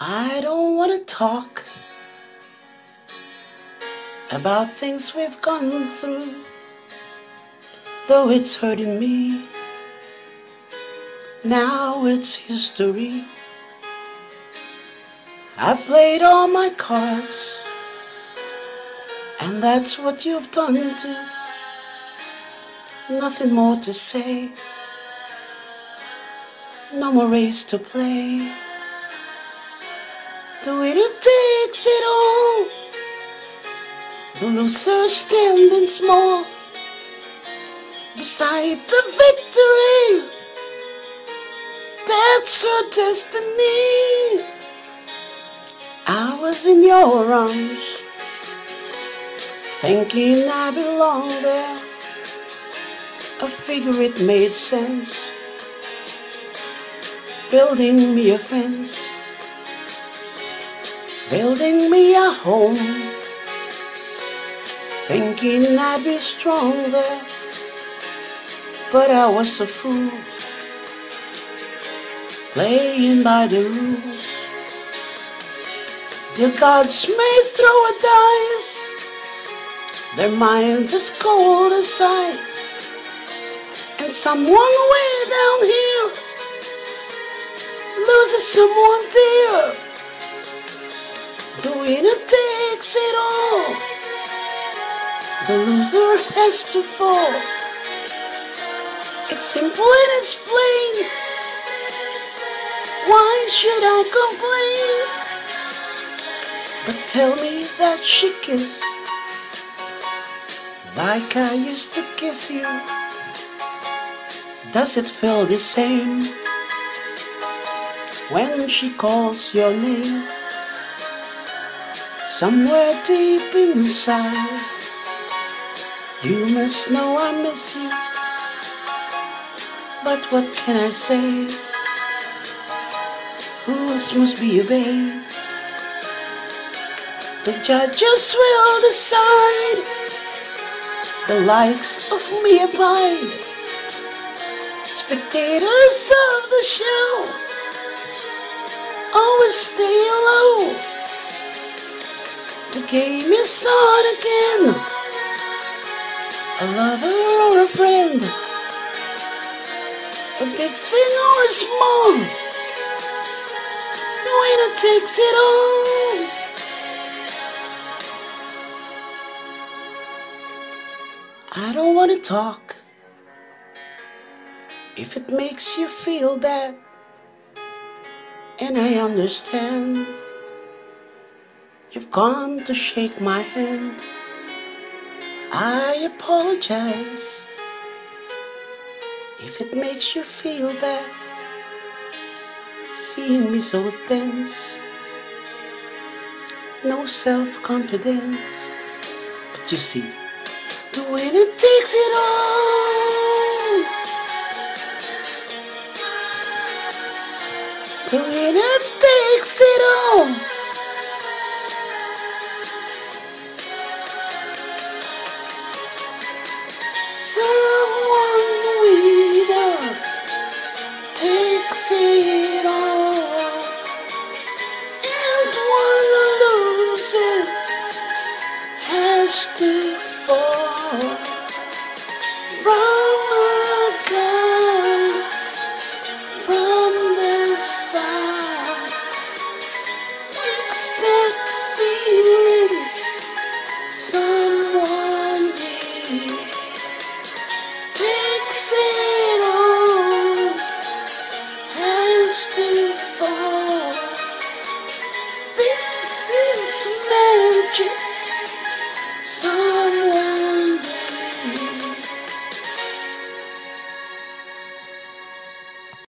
I don't want to talk about things we've gone through, though it's hurting me. Now it's history. I played all my cards, and that's what you've done too. Nothing more to say, no more race to play. The winner takes it all, the loser standing small beside the victory. That's her destiny. I was in your arms, thinking I belonged there. I figure it made sense, building me a fence, building me a home, thinking I'd be strong there. But I was a fool, playing by the rules. The gods may throw a dice, their minds as cold as ice, and someone way down here loses someone dear. The winner takes it all, the loser has to fall. It's simple and it's plain. Why should I complain? But tell me that she kissed like I used to kiss you. Does it feel the same when she calls your name? Somewhere deep inside, you must know I miss you. But what can I say? Rules must be obeyed. The judges will decide. The likes of me abide. Spectators of the show always stay low. The game is on again. A lover or a friend, a big thing or a small, the winner takes it all. I don't want to talk if it makes you feel bad, and I understand. You've come to shake my hand. I apologize if it makes you feel bad, seeing me so tense, no self-confidence. But you see, the winner takes it all. The winner takes it all.